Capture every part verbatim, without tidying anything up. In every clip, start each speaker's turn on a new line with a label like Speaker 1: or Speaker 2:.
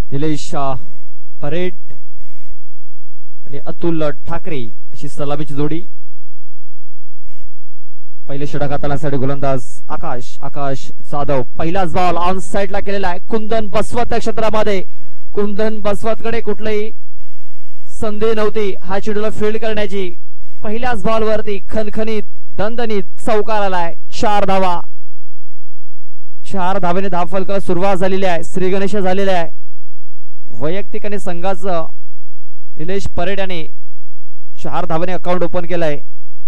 Speaker 1: Nilesh parade आणि अतुल ठाकरे अशी सलामीची जोडी. पहिले षटक हाताळण्यासाठी गोलंदाज आकाश आकाश जाधव. पहिलाच बॉल ऑन साइडला केलेला आहे. कुंदन बसवत क्षेत्रामध्ये. कुंदन बसवतकडे कुठलीही संधी नव्हती हा चेंडूला फील्ड करण्याची. पहिल्याच बॉलवरती खणखणीत दणदणीत चौकार आलाय. चार धावा. चार धावेने धावफलकाला सुरुवात झालेली आहे. श्रीगणेश झालेले आहे. वैयक्तिक आणि संघाचं निलेश परेड याने चार धावेने अकाउंट ओपन केलंय.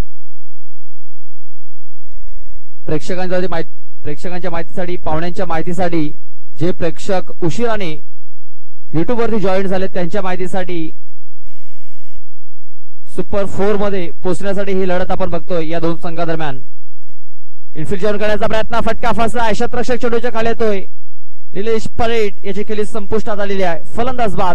Speaker 1: प्रेक्षकांच्या माहिती प्रेक्षकांच्या माहितीसाठी पाहुण्यांच्या माहितीसाठी जे प्रेक्षक उशिराने युट्यूब वरती जॉईन झाले त्यांच्या माहितीसाठी सुपर फोर मध्ये पोहोचण्यासाठी ही लढत आपण बघतोय. या दोन संघादरम्यान इनफिल्ड जॉईन करण्याचा प्रयत्न. फटका फसला. शतरक्षक चेंडूच्या खाली येतोय. निलेश परेड याची खेळी संपुष्टात आलेली आहे. फलंदाज बाद.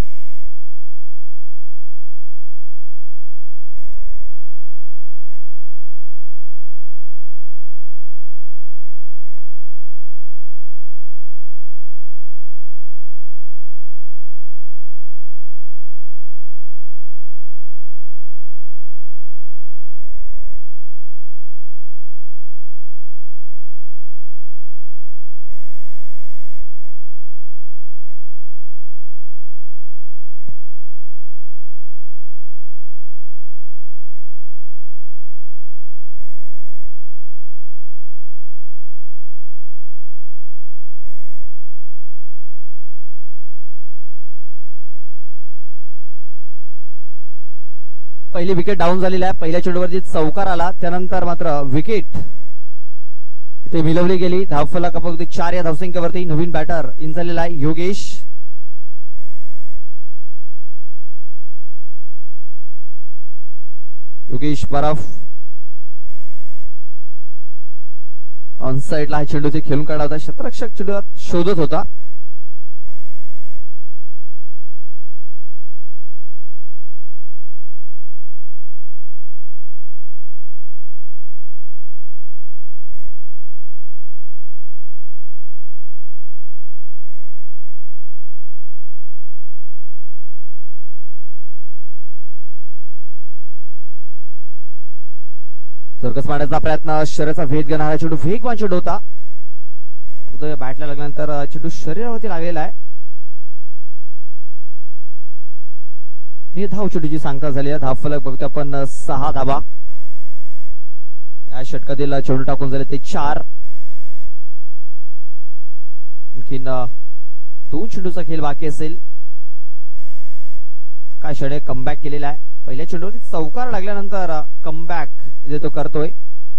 Speaker 1: पहिली विकेट डाऊन झालेली आहे. पहिल्या चेंडूवरती चौकार आला. त्यानंतर मात्र विकेट इथे मिळवली गेली. धावफलक फक्त चार या धावसंख्येवरती. नवीन बॅटर इन झालेला आहे योगेश. योगेश बरफ ऑन साइडला हा चेंडू ते खेळून काढला होता. शतरक्षक चेंडू शोधत होता. सर्कस मारण्याचा प्रयत्न. शरीराचा भेद घेणारा चेंडू वेगवान चेंडू होता. बॅटला लागल्यानंतर चेंडू शरीरावरती लागलेला आहे. ही धाव चेंडूची सांगता झाली आहे. धावफलक बघतो आपण सहा धावा. या षटकातील चेंडू टाकून झाले ते चार. आणखीन दोन चेंडूचा खेळ बाकी असेल. आकाशाने कमबॅक केलेला आहे. पहिल्या चेंडूवरती चौकार लागल्यानंतर कमबॅक इथे तो करतोय.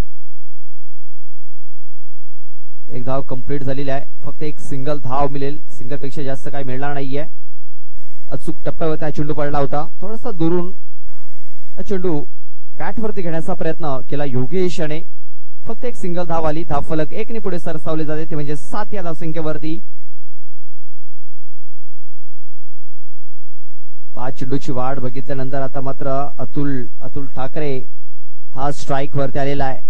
Speaker 1: एक धाव कंप्लीट झालेली आहे. फक्त एक सिंगल धाव मिळेल. सिंगल पेक्षा जास्त काही मिळणार नाहीये. अचूक टप्प्यावरती हा चेंडू पडला होता. थोडासा दुरून हा चेंडू बॅटवरती घेण्याचा प्रयत्न केला योगेश याने. फक्त एक सिंगल धाव आली. धावफलक एकने पुढे सरसावले जाते ते म्हणजे सात या धावसंख्येवरती. पाच चेंडूची वाढ बघितल्यानंतर आता मात्र अतुल अतुल ठाकरे हा स्ट्राइक वरती आलेला आहे.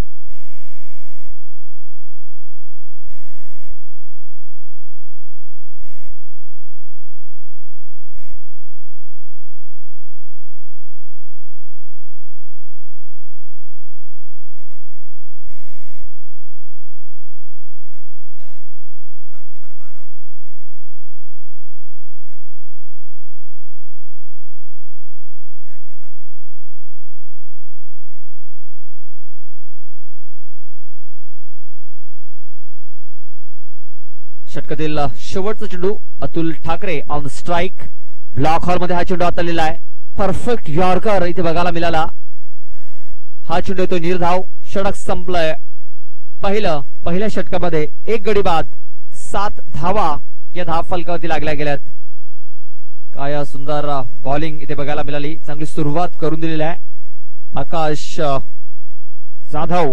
Speaker 1: षटकातील शेवटचा चेंडू. Atul Thakare on strike. Block hole मध्ये हा चेंडू आलेला आहे. परफेक्ट यॉर्कर इथे बघायला मिळाला. हा चेंडू येतो निर्धाव. षटक संपलंय. पहिलं पहिल्या षटकामध्ये एक गडी बाद. सात धावा या धाव फलकावरती लागल्या गेल्यात. काय सुंदर बॉलिंग इथे बघायला मिळाली. चांगली सुरुवात करून दिलेली आहे आकाश जाधव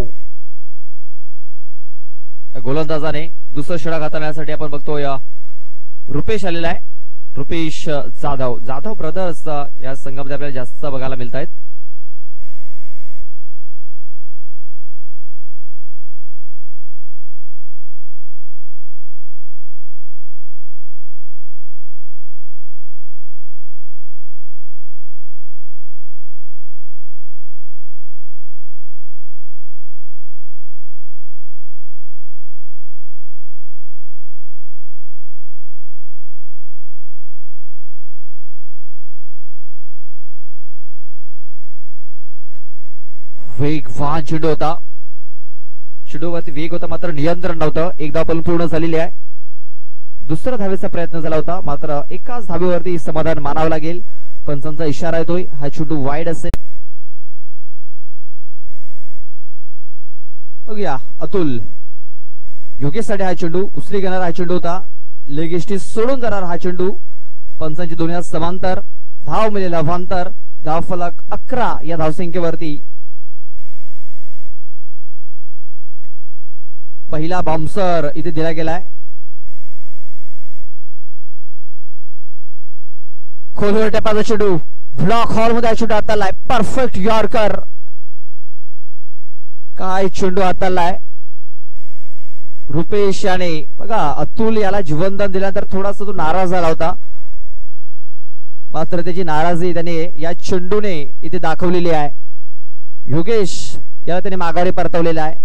Speaker 1: गोलंदाजाने. दुसरं षटक हाताळण्यासाठी आपण बघतोय रुपेश आलेला आहे. रुपेश जाधव. जाधव ब्रदर्स या संघामध्ये आपल्याला जास्त बघायला मिळत आहेत. वेगवान चेंडू होता, चेंडूवरती वेग होता मात्र नियंत्रण नव्हतं. एक धाव पण पूर्ण झालेली आहे. दुसरा धावेचा प्रयत्न झाला होता मात्र एकाच धावेवरती समाधान मानावं लागेल. पंचांचा इशारा येतोय, हा चेंडू वाईड असेल. बघूया अतुल योगेशसाठी हा चेंडू उचली घेणार हा चेंडू होता. लेगिष्टी सोडून जाणार हा चेंडू. पंचांची दोन्ही समांतर धाव मिळेल अभांतर. धाव फलक अकरा या धावसंख्येवरती. पहिला बाउन्सर इथे दिला गेलाय. खोलवर टप्प्याचा चेंडू ब्लॉक हॉल मध्ये चेंडू हाताळलाय. Perfect yorker. काय चेंडू हाताळलाय रुपेश याने. बघा अतुल याला जीवनदान दिल्यानंतर थोडासा तो नाराज झाला होता मात्र त्याची नाराजी त्याने या चेंडूने इथे दाखवलेली आहे. योगेश याला त्याने माघारी परतवलेला आहे.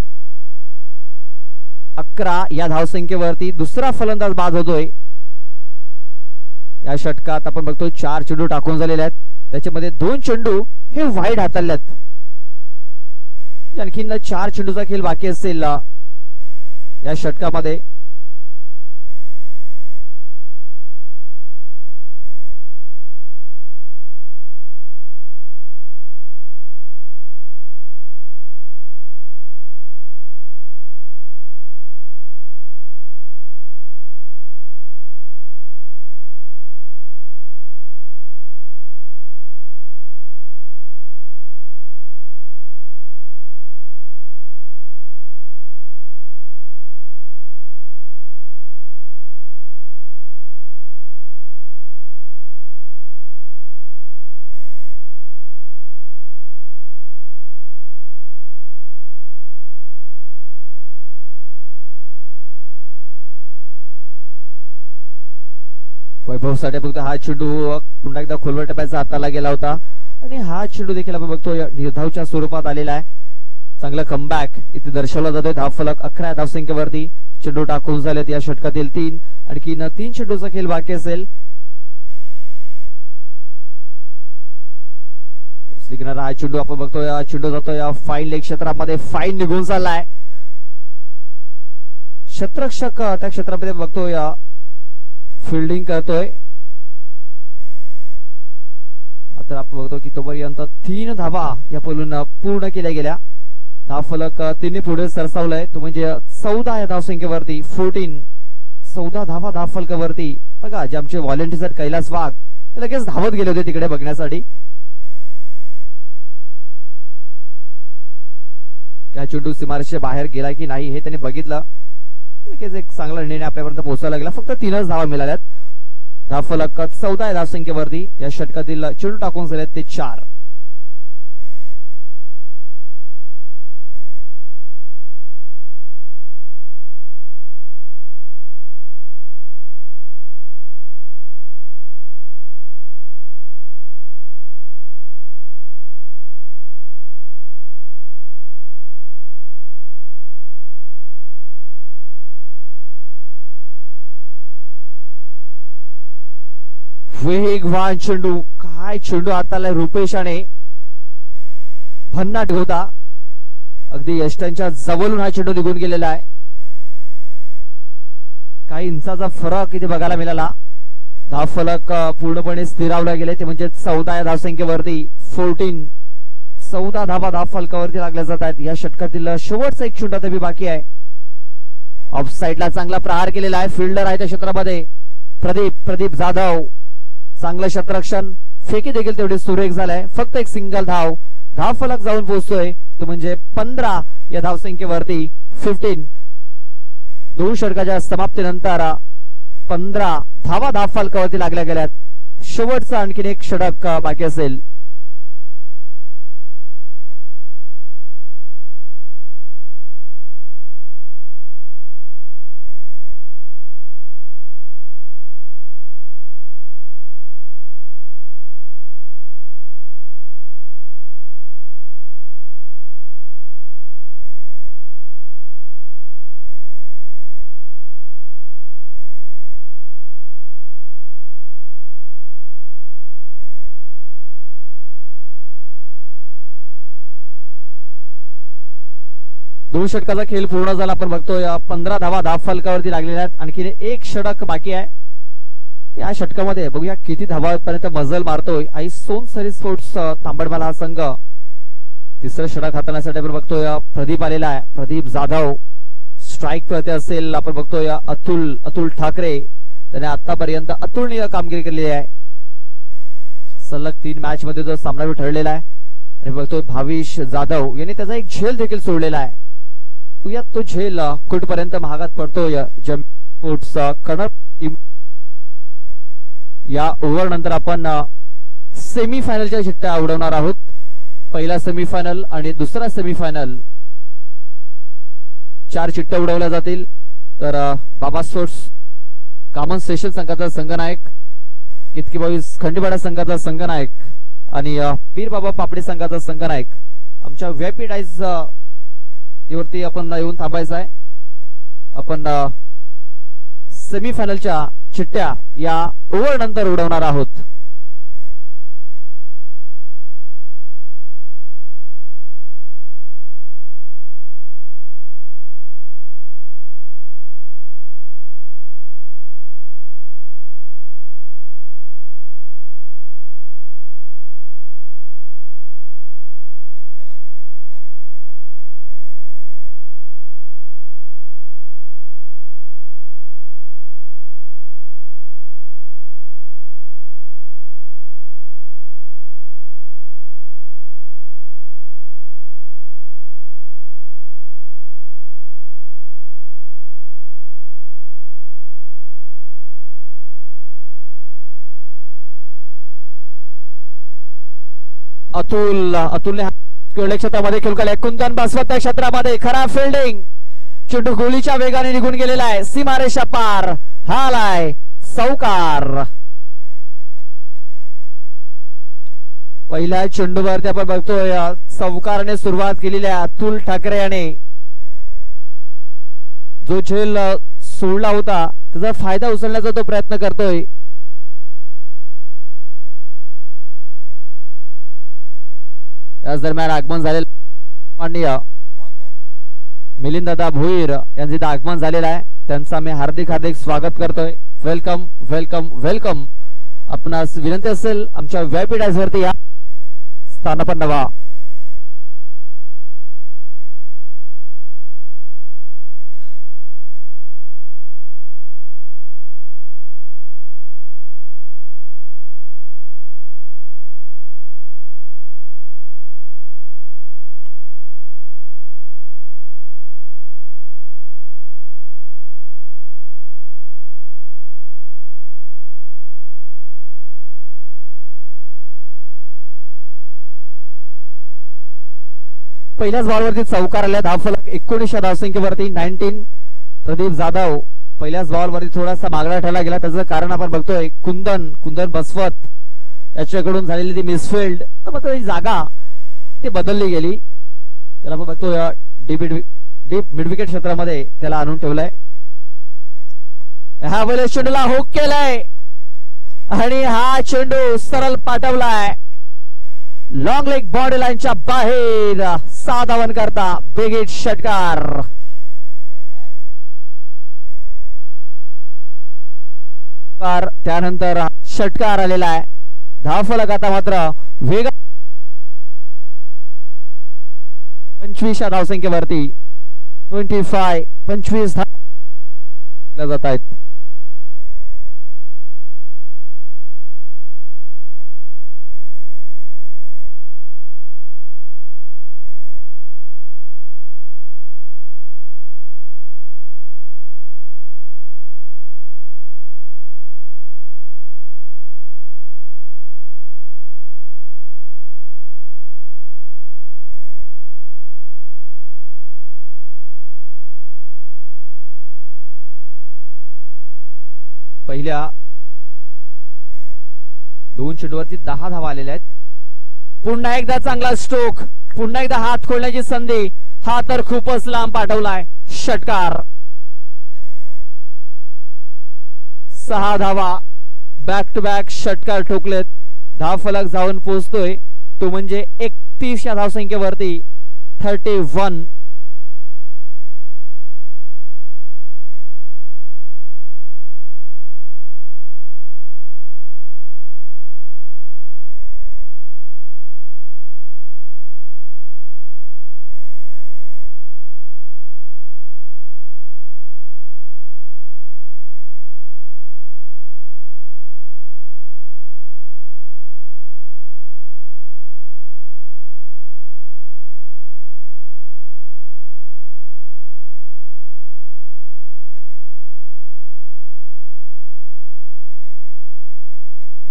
Speaker 1: अकरा या धावसंख्येवरती दुसरा फलंदाज बाद होतोय. या षटकात आपण बघतोय चार चेंडू टाकून झालेले आहेत, त्याच्यामध्ये दोन चेंडू हे वाईड हाताळल्यात. आणखीन चार चेंडूचा खेळ बाकी असेल या षटकामध्ये. वैभव साठी फक्त हा चेंडू पुन्हा एकदा खोलवर टप्प्याचा हाताला गेला होता आणि हा चेंडू देखील आपण बघतो निर्धावच्या स्वरूपात आलेला आहे. चांगला कमबॅक इथे दर्शवला जातोय. धाव फलक अकरा धावसंख्येवरती. चेंडू टाकून झालेत या षटकातील तीन. आणखी तीन चेंडूचा खेळ बाकी असेल. हा चेंडू आपण बघतोय चेंडू जातोय फाईन लेग क्षेत्रामध्ये. फाईन निघून चाललाय. क्षेत्ररक्षक त्या क्षेत्रामध्ये बघतोय फिल्डिंग करतोय. आता आपण बघतो की तोपर्यंत तीन धावा या पैलून पूर्ण केल्या गेल्या. धाव फलक तिने पुढे सरसावलाय तो म्हणजे चौदा या धावसंख्येवरती. फोर्टीन चौदा धावा धाव फलकावरती. बघा जे आमचे व्हॉलेंटियर आहेत कैलास वाघ ते लगेच धावत गेले होते तिकडे बघण्यासाठी. त्या चेंडू सीमारेषे बाहेर गेला की नाही हे त्यांनी बघितलं. लगेच एक चांगला निर्णय आपल्यापर्यंत पोहोचायला लागला. फक्त तीनच धावा मिळाल्यात. धाव फलक चौदा या धावसंख्येवरती. या षटकातील चेंडू टाकून झालेत ते चार. वेगवान चेंडू. काय चेंडू हाताला रुपेशाने. भन्नाट होता. अगदी यष्टांच्या जवळून हा चेंडू निघून गेलेला आहे. काही इंचाचा फरक इथे बघायला मिळाला. धाव फलक पूर्णपणे स्थिरावला गेले ते म्हणजे चौदा या धावसंख्येवरती. फोर्टीन चौदा धावा धाव फलकावरती लागल्या जात आहेत. या षटकातील शेवटचा एक चेंडू तरी बाकी आहे. ऑफ साइडला चांगला प्रहार केलेला आहे. फिल्डर आहे त्या क्षेत्रामध्ये प्रदीप प्रदीप जाधव. चांगलं क्षेत्ररक्षण. फेकी देखील तेवढे सुरेख झालाय. फक्त एक सिंगल धाव. धाव फलक जाऊन पोहोचतोय तो म्हणजे पंधरा या धावसंख्येवरती. फिफ्टीन दोन षटकाच्या समाप्तीनंतर पंधरा धावा धाव फलकावरती लागल्या गेल्यात. शेवटचा आणखीन एक षटक बाकी असेल. दोन षटकाचा खेळ पूर्ण झाला. आपण बघतोय पंधरा धावा धाव फलकावरती लागलेल्या आहेत. आणखी एक षटक बाकी आहे. या षटकामध्ये बघूया किती धावापर्यंत मजल मारतोय आई सोनसरी स्पोर्ट्स तांबडमाला हा संघ. तिसरं षटक हाताळण्यासाठी आपण बघतोय प्रदीप आलेला आहे. प्रदीप जाधव स्ट्राईक वरती असेल. आपण बघतोय अतुल अतुल ठाकरे त्याने आतापर्यंत अतुलनीय कामगिरी केलेली आहे. सलग तीन मॅच मध्ये जो सामना ठरलेला आहे. आणि बघतोय भाविश जाधव यांनी त्याचा एक झेल देखील सोडलेला आहे. या तो झेल कुठपर्यंत महागात पडतोय स्पोर्ट्स कणप टीम. या ओव्हर नंतर आपण सेमीफायनलच्या चिठ्ठ्या उडवणार आहोत. पहिला सेमीफायनल आणि दुसरा सेमीफायनल चार चिठ्ठ्या उडवल्या जातील. तर बाबा स्पोर्ट्स कामन स्टेशन संघाचा संघनायक, कितकी बावीस खंडीपाडा संघाचा संघनायक आणि पीर बाबा पापडी संघाचा संघनायक आमच्या व्हीआयपी डाईज वरती आपण येऊन थांबायचं आहे. आपण सेमीफायनलच्या चिठ्ठ्या या ओव्हर नंतर उडवणार आहोत. अतुल अतुलने क्षेत्रामध्ये खेळ केलाय. कुंदन बसवत क्षेत्रामध्ये खरा फिल्डिंग. चेंडू गोलीच्या वेगाने निघून गेलेला आहे. सीमारेषा पार हालाय चौकार. पहिल्या चेंडूवरती आपण बघतोय चौकारने सुरुवात केलेली आहे अतुल ठाकरे याने. जो झेल सोडला होता त्याचा फायदा उचलण्याचा तो प्रयत्न करतोय. याच दरम्यान आगमन झालेलं माननीय मिलिंददादा भोईर यांचे आगमन झालेलं आहे. त्यांचा मी हार्दिक हार्दिक स्वागत करतोय. Welcome welcome welcome. आपणास विनंती असेल आमच्या व्हीआयपी डायस वरती या स्थानापन्न व्हा. पहिल्याच बॉलवरती चौकार आल्या. धावफलक एकोणीसशे धावसंख्येवरती नाईन्टीन. प्रदीप जाधव पहिल्याच बॉलवरती थोडासा मागला ठरला गेला. त्याचं कारण आपण बघतोय कुंदन कुंदन बसवत याच्याकडून झालेली ती मिसफिल्ड. तर मग ती जागा ती बदलली गेली. त्याला आपण बघतोय डीप डीप मिड विकेट क्षेत्रामध्ये त्याला आणून ठेवलंय. ह्या वेळेस चेंडूला हुक केलाय आणि हा चेंडू सरळ पाठवलाय लॉंग लेग बॉडी लाईनच्या बाहेर. सहा धावन करता बिग षटकार. त्यानंतर षटकार आलेला आहे. धावफलक आता मात्र वेग पंचवीस धावसंख्येवरती ट्वेंटी फाय पंचवीस धाव जात आहेत. पहिल्या दोन चेंडूवरती दहा धावा आलेल्या आहेत. पुन्हा एकदा चांगला स्ट्रोक. पुन्हा एकदा हात खोलण्याची संधी. हा तर खूपच लांब पाठवलाय. षटकार. सहा धावा बॅक टू बॅक षटकार ठोकलेत. धावफलक जाऊन पोहोचतोय तो म्हणजे एकतीस या धावसंख्येवरती thirty one.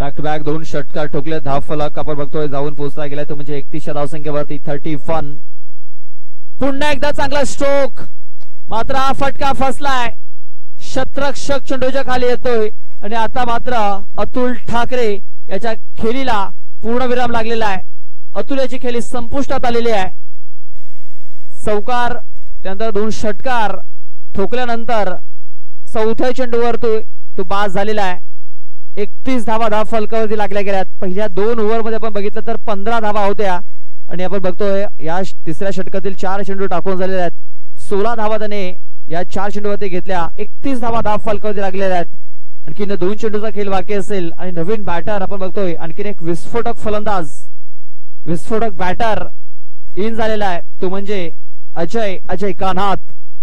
Speaker 1: Back to back दोन षटकार ठोकले. धावफलक आपण बघतोय जाऊन पोहोचला गेलाय तो म्हणजे एकतीसच्या धावसंख्येवरती थर्टी वन. पुन्हा एकदा चांगला स्ट्रोक, मात्र हा फटका फसलाय. शतरक्षक चेंडूच्या खाली येतोय आणि आता मात्र अतुल ठाकरे याच्या खेळीला पूर्णविराम लागलेला आहे. अतुल याची खेळी संपुष्टात आलेली आहे. चौकार त्यानंतर दोन षटकार ठोकल्यानंतर चौथ्या चेंडूवर तो तो बाद झालेला आहे. एकतीस धावा धाव फलकावरती लागल्या गेल्यात. पहिल्या दोन ओव्हर मध्ये आपण बघितलं तर पंधरा धावा होत्या आणि आपण बघतोय या तिसऱ्या षटकातील चार चेंडू टाकून झालेले आहेत. सोळा धावा त्याने या चार चेंडूवरती घेतल्या. एकतीस धावा धाव फलकावरती लागलेल्या आहेत. आणखीन दोन चेंडूचा खेळ बाकी असेल आणि नवीन बॅटर आपण बघतोय आणखीन एक विस्फोटक फलंदाज, विस्फोटक बॅटर इन झालेला आहे तो म्हणजे अजय अजय कान्हात.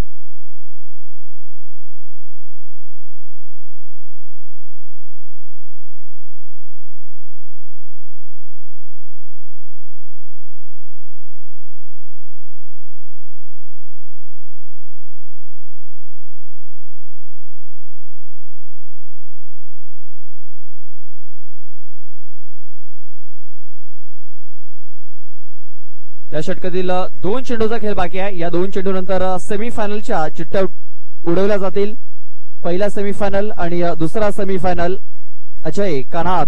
Speaker 1: या षटकातील दोन चेंडूचा खेळ बाकी आहे. या दोन चेंडू नंतर सेमीफायनलच्या चिठ्ठ्या उडवल्या जातील. पहिला सेमीफायनल आणि दुसरा सेमीफायनल. अजय कान्हात.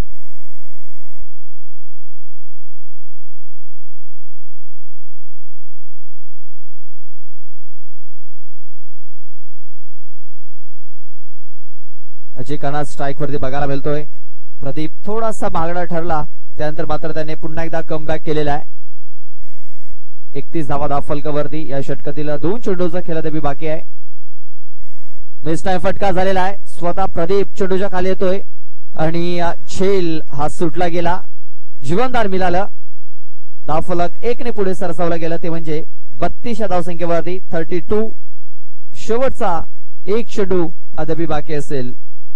Speaker 1: अजय कान्हात स्ट्राईक वरती बघायला मिळतोय. प्रदीप थोडासा महागडा ठरला, त्यानंतर मात्र त्याने पुन्हा एकदा कमबॅक केलेला आहे. एकतीस धावा धाव फलकावरती या षटकातील दोन चेंडूचा खेळादेवी बाकी आहे. मिस टाइम फटका झालेला आहे. स्वतः प्रदीप चेंडूच्या खाली येतोय आणि झेल हा सुटला गेला. जीवनदान मिळालं. धावफलक एकने पुढे सरसावला गेलं ते म्हणजे बत्तीस या धावसंख्येवरती थर्टी टू. शेवटचा एक चेंडू अद्याप बाकी असेल.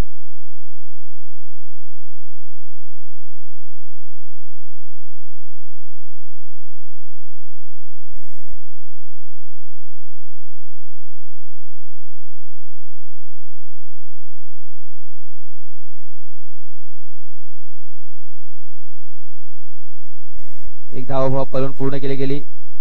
Speaker 1: एक धाव पळून पूर्ण केली गेली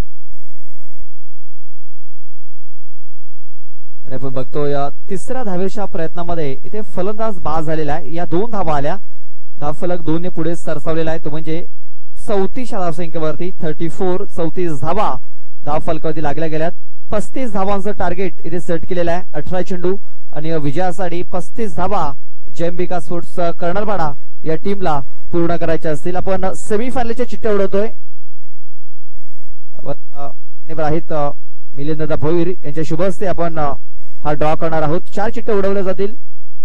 Speaker 1: आणि आपण बघतोय तिसऱ्या धावेच्या प्रयत्नामध्ये इथे फलंदाज बाद झालेला आहे. या दोन धावा आल्या. धावफलक दोन ने पुढे सरसावलेला आहे तो म्हणजे चौतीस धावसंख्येवरती थर्टी फोर. चौतीस धावा धावफलकावरती लागल्या गेल्यात. पस्तीस धावांचं टार्गेट इथे सेट केलेलं आहे. अठरा चेंडू आणि विजयासाठी पस्तीस धावा जयंबिका स्पोर्ट्स कर्नलपाडा या टीमला पूर्ण करायच्या असतील. आपण सेमीफायनलच्या चिठ्ठ्या उडवतोय. आहेत मिलिंद भोईर यांच्या शुभ हस्ते आपण हा ड्रॉ करणार आहोत. चार चिठ्ठ्या उडवल्या जातील.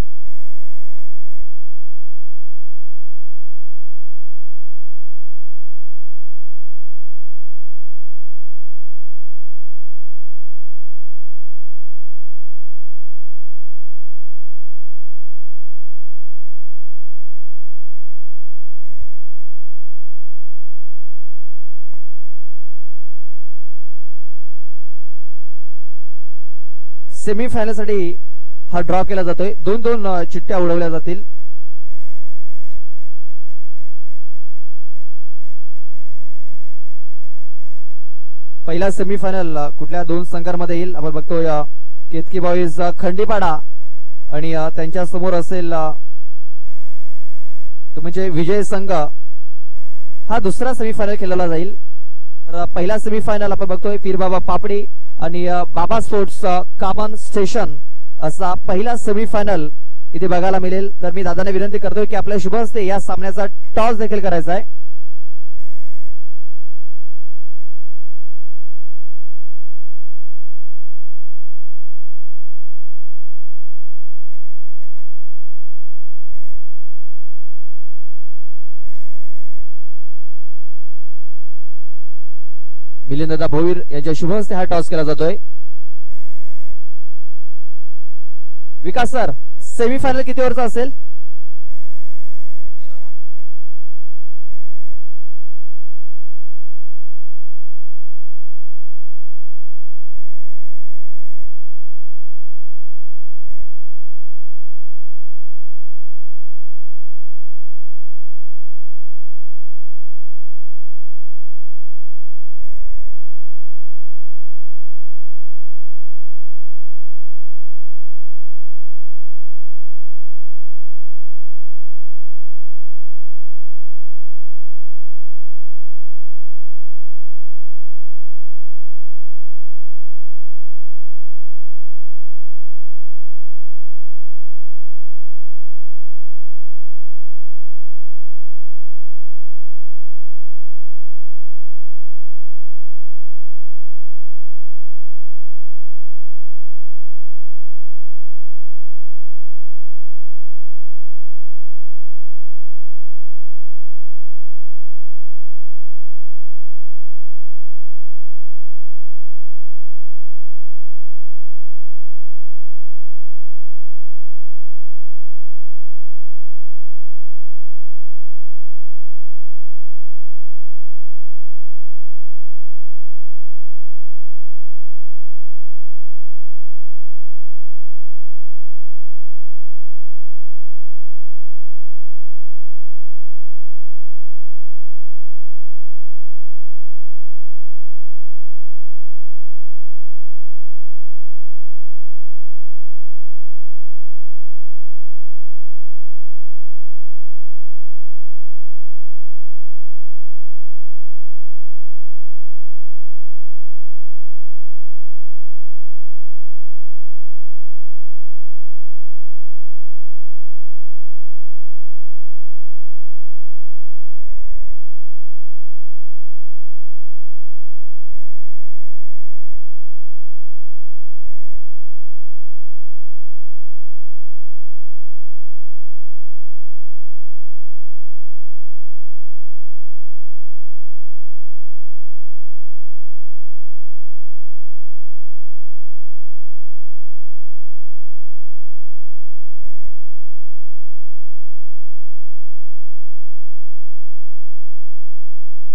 Speaker 1: सेमीफायनल साठी हा ड्रॉ केला जातोय. दोन दोन चिठ्ठ्या उडवल्या जातील. पहिला सेमीफायनल कुठल्या दोन संघांमध्ये येईल आपण बघतोय. केतकी बॉईज खंडीपाडा आणि त्यांच्या समोर असेल तो म्हणजे विजय संघ. हा दुसरा सेमीफायनल खेळला जाईल. तर पहिला सेमीफायनल आपण बघतोय पीरबाबा पापडी आणि बाबा स्पोर्ट्स कामन स्टेशन असा पहिला सेमीफायनल इथे बघायला मिळेल. तर मी दादाने विनंती करतोय की आपल्या शुभ हस्ते या सामन्याचा टॉस देखील करायचा आहे. मिलिंद भोईर यांच्या शुभ हस्ते हा टॉस केला जातोय. विकास सर, सेमीफायनल किती ओव्हरचा असेल?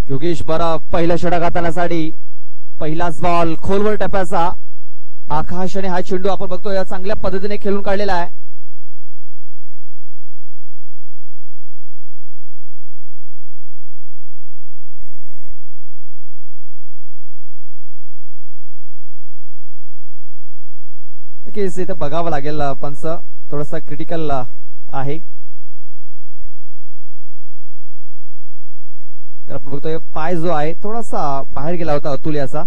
Speaker 1: योगेश बरा पहिला षटक हाताळण्यासाठी पहिलाच बॉल खोलवर टप्प्याचा. आकाश आणि हा चेंडू आपण बघतोय चांगल्या पद्धतीने खेळून काढलेला आहे. नक्कीच इथं बघावं लागेल पंच थोडासा क्रिटिकल आहे. आपण बघतोय पाय जो आहे थोडासा बाहेर गेला होता अतुल याचा.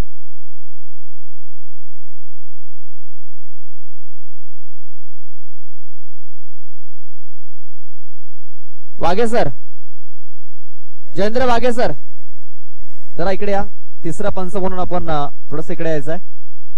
Speaker 1: वाघे सर, जयेंद्र वाघे सर जरा इकडे या. तिसरा पंच म्हणून आपण थोडस इकडे यायचं आहे.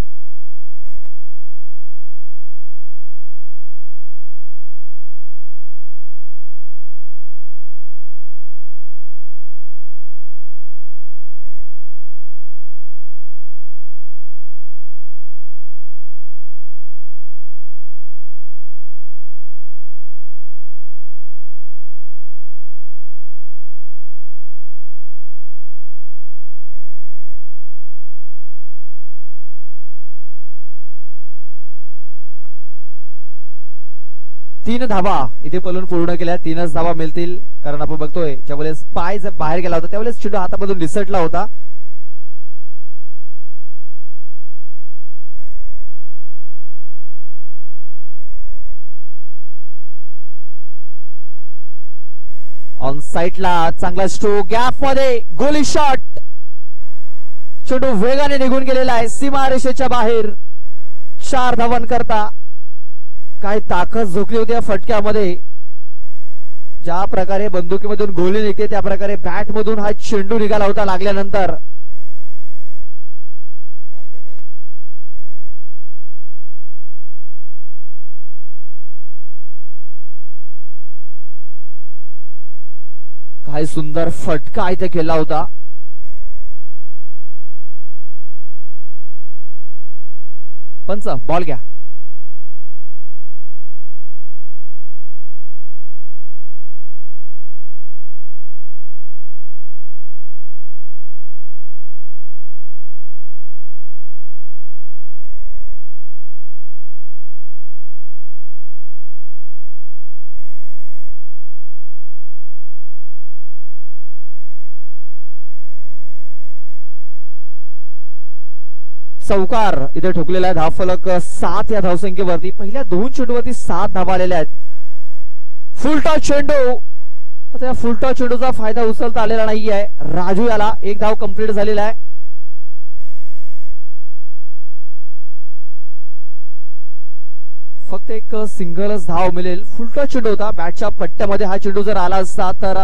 Speaker 1: तीन धावा इथे पलून पूर्ण केल्या. तीनच धावा मिळतील कारण आपण बघतोय ज्यावेळेस पाय जर बाहेर गेला होता त्यावेळेस चेंडू हातामधून निसटला होता. ऑन साइडला चांगला स्ट्रोक गॅप मध्ये गोली शॉट. चेंडू वेगाने निघून गेलेला आहे सीमारेषेच्या बाहेर. चार धावन करता काय ताकद झोकली होती या फटक्यामध्ये. ज्या प्रकारे बंदुकीमधून गोली निघते त्या प्रकारे बॅट मधून हा चेंडू निघाला होता लागल्यानंतर. काय सुंदर फटका इथे केला होता. पंच बॉल घ्या. चौकार इथे ठोकलेला आहे. धावफलक सात या धावसंख्येवरती. पहिल्या दोन चेंडूवरती सात धावा आलेल्या आहेत. फुलटॉस चेंडू. आता फुलटॉस चेंडूचा फायदा उचलता आलेला नाहीये. राजू याला एक धाव कंप्लीट झालेला आहे. फक्त एक सिंगलच धाव मिळेल. फुलटॉस चेंडू होता. बॅटच्या पट्ट्यामध्ये हा चेंडू जर आला असता तर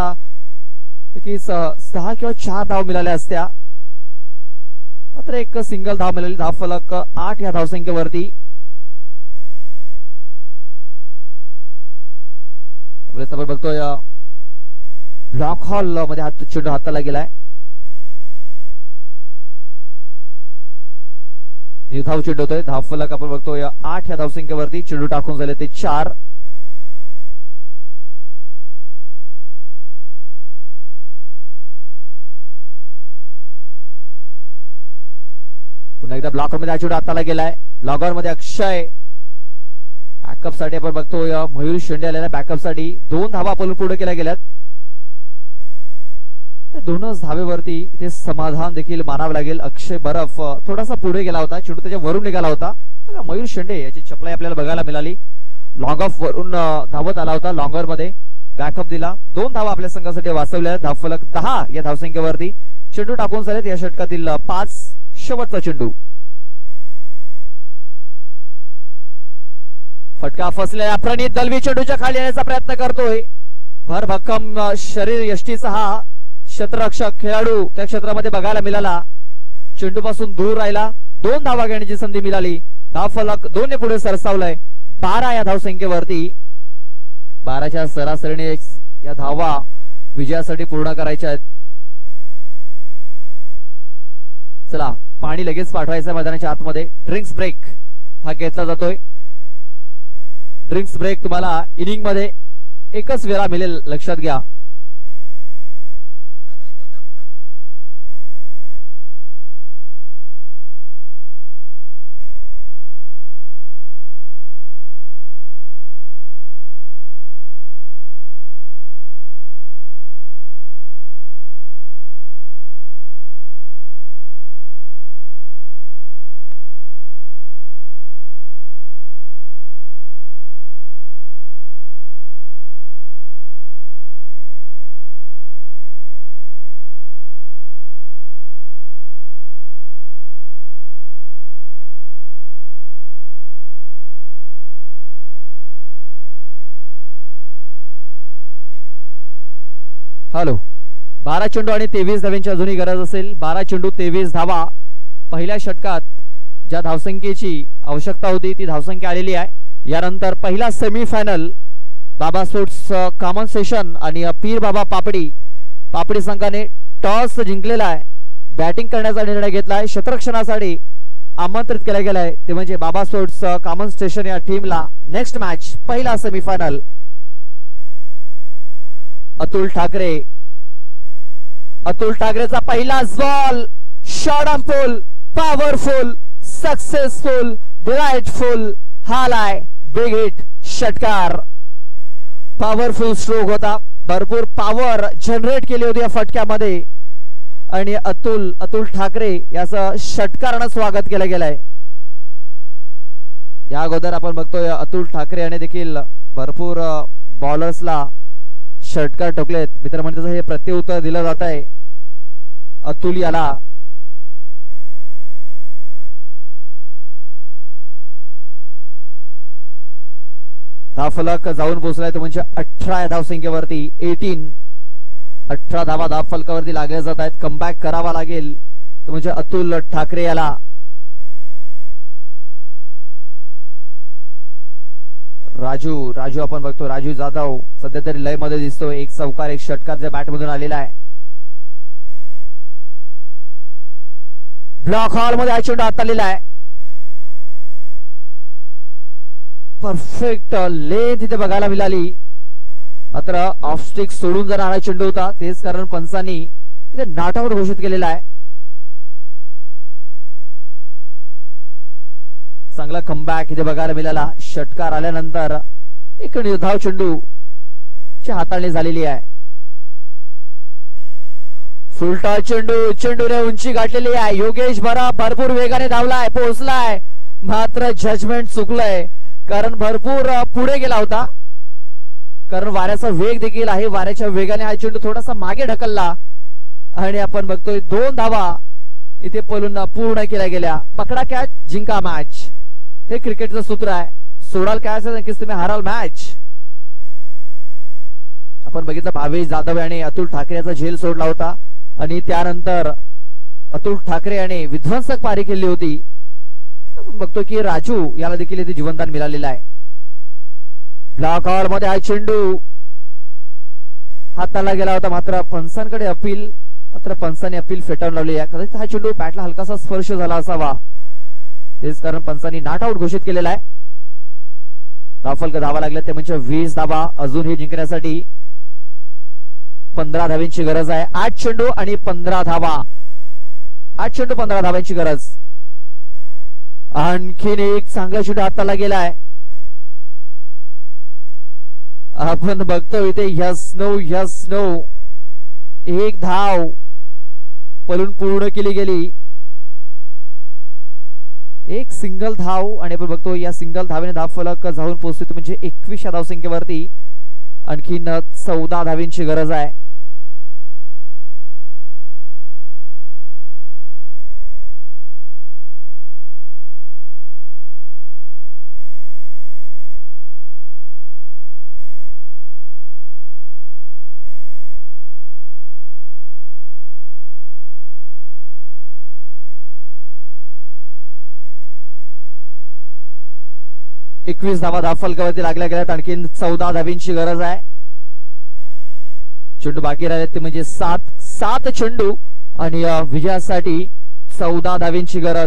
Speaker 1: सहा किंवा चार धाव मिळाल्या असत्या. मात्र एक सिंगल धाव मिळाली. धावफलक आठ या धावसंख्येवरती. आपण बघतोय ब्लॉक हॉल मध्ये हात चेंडू हाताला गेलाय. धाव चेंडू होतोय. धावफलक आपण बघतोय आठ या धावसंख्येवरती. चेंडू टाकून झाले ते चार. पुन्हा एकदा ब्लॉकर मध्ये चेंडू हाताला गेलाय. ब्लॉकर मध्ये अक्षय. बॅकअप साठी आपण बघतोय मयूर शेंडे आलेला बॅकअप साठी. दोन धावा आपण पुढे केल्या गेल्यात. दोनच धावेवरती इथे समाधान देखील मानावं लागेल. अक्षय बरफ थोडासा पुढे गेला होता. चेंडू त्याच्या वरून निघाला होता. बघा मयूर शेंडे याची चपलाई आपल्याला बघायला मिळाली. लॉंग ऑफ वरून धावत आला होता. लॉंगर मध्ये बॅकअप दिला. दोन धावा आपल्या संघासाठी वाचवल्या. धावफलक दहा या धावसंख्येवरती. चेंडू टाकून झालेत या षटकातील पाच. शेवटचा चेंडू. फटका फसलेला प्रणित दलवी चेंडूच्या खाली येण्याचा प्रयत्न करतोय. भरभक्कम शरीर यष्टीचा हा क्षेत्ररक्षक खेळाडू त्या क्षेत्रामध्ये बघायला मिळाला. चेंडू पासून दूर राहिला. दोन धावा घेण्याची संधी मिळाली. धावफलक दोन ने पुढे सरसावलाय. बारा या धावसंख्येवरती. बाराच्या सरासरीने या धावा विजयासाठी पूर्ण करायच्या आहेत. चला पाणी लगेच पाठवायचं मैदानाच्या आतमध्ये. ड्रिंक्स ब्रेक हा घेतला जातोय. ड्रिंक्स ब्रेक तुम्हाला इनिंग मध्ये एकच वेळा मिळेल लक्षात घ्या. हॅलो बारा चेंडू आणि तेवीस धावांची अजूनही गरज असेल. बारा चेंडू तेवीस धावा. पहिल्या षटकात ज्या धावसंख्येची आवश्यकता होती ती धावसंख्या आलेली आहे. यानंतर पहिला सेमीफायनल बाबा स्पोर्ट्स कॉमन सेशन आणि पीर बाबा पापडी पापडी संघाने टॉस जिंकलेला आहे. बॅटिंग करण्याचा निर्णय घेतला आहे. क्षेत्ररक्षणासाठी आमंत्रित केला गेला आहे ते म्हणजे बाबा स्पोर्ट्स कॉमन स्टेशन या टीमला. नेक्स्ट मॅच पहिला सेमीफायनल. अतुल ठाकरे अतुल ठाकरेचा पहिला ball short on pole powerful successful delightful हालाय बिग हिट षटकार. पॉवरफुल स्ट्रोक होता. भरपूर पॉवर जनरेट केली होती या फटक्यामध्ये आणि अतुल अतुल ठाकरे याचं षटकारानं स्वागत केलं गेलंय. या अगोदर आपण बघतोय अतुल ठाकरे याने देखील भरपूर बॉलर्सला षटकार ठोकलेत. मित्रमंडळाचं हे प्रत्युत्तर दिलं जात आहे अतुल याला. धावफलक जाऊन पोहोचलाय तो म्हणजे अठरा धावसंख्येवरती. एटीन अठरा धावा धावफलकावरती लागल्या जात आहेत. कमबॅक करावा लागेल तो म्हणजे अतुल ठाकरे याला. राजू राजू आपण बघतो राजू जाधव सध्या तरी लय मध्ये दिसतोय. एक चौकार एक षटकार बॅट मधून आलेला आहे. ब्लॉक हॉल मध्ये हा चेंडू हात आलेला आहे. परफेक्ट लेंथ इथे बघायला मिळाली. मात्र ऑफ स्टिक सोडून जर हा चेंडू होता तेच कारण पंचांनी इथे नॉट आउट घोषित केलेला आहे. चांगला कमबॅक इथे बघायला मिळाला. षटकार आल्यानंतर एक निर्धाव चेंडू ची हाताळणी झालेली आहे. फुलटा चेंडू चेंडूने उंची गाठलेली आहे. योगेश बरा भरपूर वेगाने धावलाय पोहोचलाय मात्र जजमेंट चुकलंय कारण भरपूर पुढे गेला होता. कारण वाऱ्याचा वेग देखील आहे. वाऱ्याच्या वेगाने हा चेंडू थोडासा मागे ढकलला आणि आपण बघतोय दोन धावा इथे पळून पूर्ण केल्या गेल्या. पकडा कॅच जिंका मॅच हे क्रिकेटचं सूत्र आहे. सोडाल कॅच नक्कीच तुम्ही हाराल मॅच. आपण बघितलं भावेश जाधव याने अतुल ठाकरे याचा झेल सोडला होता आणि त्यानंतर अतुल ठाकरे याने विध्वंसक पारी केली होती. आपण बघतो की राजू याला देखील इथे जीवनदान मिळालेलं आहे. ब्लॉक हॉल मध्ये हा चेंडू हाताला गेला होता मात्र पंचांकडे अपील मात्र पंचांनी अपील फेटाळून लावली आहे. कदाचित हा चेंडू बॅटला हलकासा स्पर्श झाला असावा तेच कारण पंचांनी नॉट आउट घोषित केलेला आहे. धावफलक धावा लागल्या ते म्हणजे वीस धावा. अजून हे जिंकण्यासाठी पंधरा धावांची गरज आहे. आठ चेंडू आणि पंधरा धावा. आठ चेंडू पंधरा धावांची गरज. आणखीन एक चांगला चेंडू हाताला गेलाय. आपण बघतो इथे यस नो यस नो एक धाव पळून पूर्ण केली गेली. एक सिंगल धाव आणि आपण बघतो या सिंगल धावेने धावफलक जाऊन पोहोचतो म्हणजे एकवीस या धावसंख्येवरती. आणखीन चौदा धावांची गरज आहे. एकवीस धावा धावफलकावरती लागल्या गेल्यात. आणखीन चौदा धावांची गरज आहे. चेंडू बाकी राहिले ते म्हणजे सात सात चेंडू आणि विजयासाठी चौदा धावांची गरज.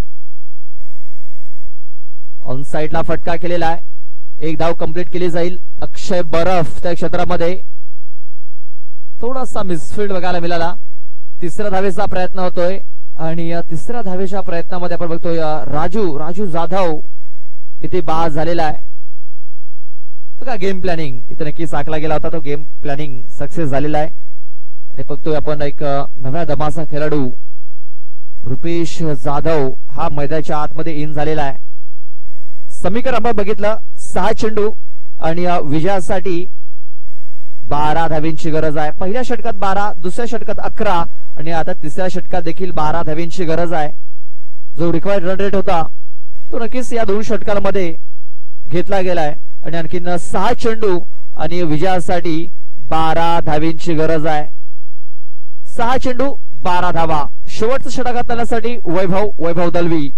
Speaker 1: ऑन साइडला फटका केलेला आहे. एक धाव कंप्लीट केली जाईल. अक्षय बरफ त्या क्षेत्रामध्ये थोडासा मिसफील्ड बघायला मिळाला. तिसऱ्या धावेचा प्रयत्न होतोय आणि तिसऱ्या धावेच्या प्रयत्नामध्ये आपण बघतोय राजू राजू जाधव इथे बाद झालेला आहे. बघा गेम प्लॅनिंग इथे नक्कीच आखला गेला होता. तो गेम प्लॅनिंग सक्सेस झालेला आहे आणि बघतोय आपण एक नव्या दमाचा खेळाडू रुपेश जाधव हा मैदानाच्या आतमध्ये इन झालेला आहे. समीकरण आपण बघितलं सहा चेंडू आणि विजयासाठी बारा धावांची गरज आहे. पहिल्या षटकात बारा, दुसऱ्या षटकात अकरा आणि आता तिसऱ्या षटकात देखील बारा धावांची गरज आहे. जो रिक्वायर्ड रन रेट होता तो नक्कीच या दोन षटकांमध्ये घेतला गेलाय आणि आणखीन सहा चेंडू आणि विजयासाठी बारा धावींची गरज आहे. सहा चेंडू बारा धावा. शेवटचा षटकार करण्यासाठी वैभव वैभव दलवी.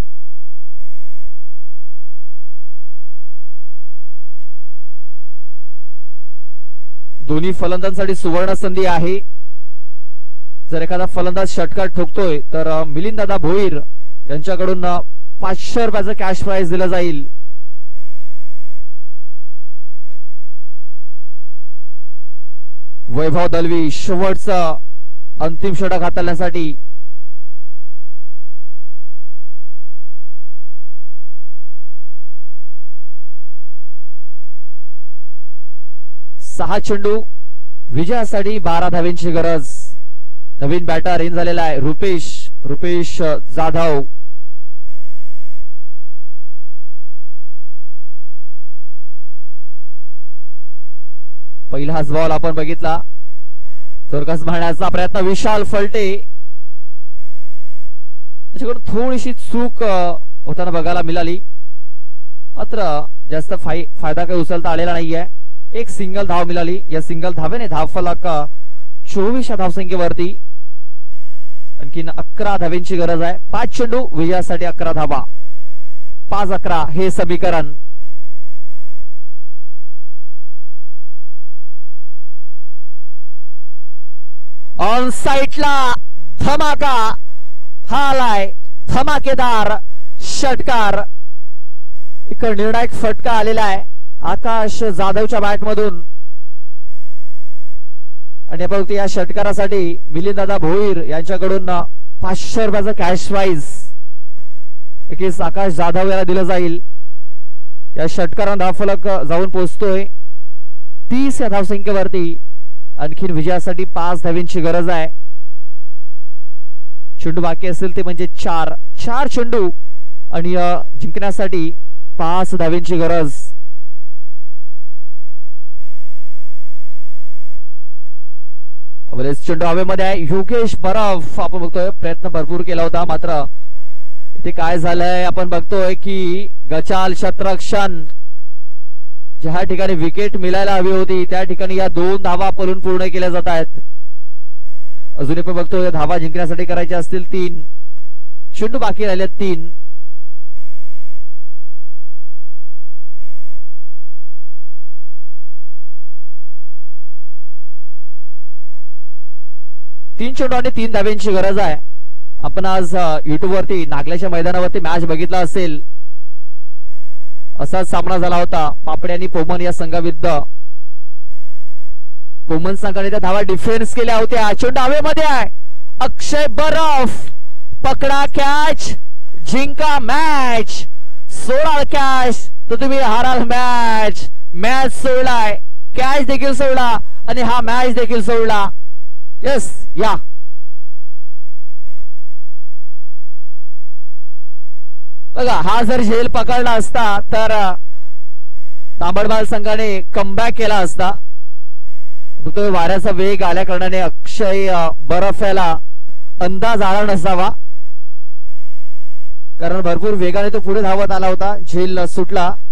Speaker 1: दोन्ही फलंदाजांसाठी सुवर्ण संधी आहे. जर एखादा फलंदाज षटकार ठोकतोय तर मिलिंददादा भोईर यांच्याकडून पाचशे रुपयाचं कॅश प्राइज दिलं जाईल. वैभव दलवी शेवटचं अंतिम षटक हाताळण्यासाठी. सहा चेंडू विजयासाठी बारा धावींची गरज. नवीन बॅटर इन झालेला आहे रुपेश रुपेश जाधव. पहिलाच बॉल आपण बघितला. चौरकस मारण्याचा प्रयत्न विशाल फलटे त्याच्याकडून थोडीशी चूक होताना बघायला मिळाली. मात्र जास्त फायदा काही उचलता आलेला नाहीये. एक सिंगल धाव मिळाली. या सिंगल धावेने धावफलक चोवीस या धावसंख्येवरती. आणखीन अकरा धावेंची गरज आहे. पाच चेंडू विजयासाठी अकरा धावा. पाच अकरा हे समीकरण. ऑन साइटला धमाका. हा आलाय धमाकेदार षटकार. एक निर्णायक फटका आलेला आहे आकाश जाधवच्या बॅट मधून. आणि बघते या षटकारासाठी मिलिंददादा भोईर यांच्याकडून पाचशे रुपयाचं कॅश प्राइज नक्कीच आकाश जाधव याला दिलं जाईल. या षटकारानं धावफलक जाऊन पोहोचतोय तीस या धावसंख्येवरती. आणखीन विजयासाठी पाच धावींची गरज आहे. चेंडू बाकी असेल ते म्हणजे चार चार चेंडू आणि जिंकण्यासाठी पाच धावींची गरज. चेंडू हवेमध्ये आहे. योगेश बरफ आपण बघतोय प्रयत्न भरपूर केला होता मात्र इथे काय झालंय आपण बघतोय की गचाल शतरक्षण ज्या ठिकाणी विकेट मिळायला हवी होती त्या ठिकाणी या दोन धावा पळून पूर्ण केल्या जात आहेत. अजूनही पण बघतोय धावा जिंकण्यासाठी करायच्या असतील तीन. चेंडू बाकी राहिले तीन. तीन चेंडू आणि तीन धाव्यांची गरज आहे. आपण आज युट्यूब वरती नागल्याच्या मैदानावरती मॅच बघितला असेल. असाच सामना झाला होता पापडे आणि पोमन या संघाविरुद्ध. पोमन संघाने त्या धावा डिफेन्स केल्या होत्या. चेंडू हवेमध्ये आहे. अक्षय बरफ पकडा कॅच जिंका मॅच. सोडा कॅच तर तुम्ही हाराल मॅच. मॅच सोडलाय कॅच देखील सोडला आणि हा मॅच देखील सोडला. यस या बघा हा जर झेल पकडला असता तर तांबडबाल संघाने कमबॅक केला असता. तो वाऱ्याचा वेग आल्या कारणाने अक्षय बरफ याला अंदाज आला नसावा कारण भरपूर वेगाने तो पुढे धावत आला होता. झेल सुटला.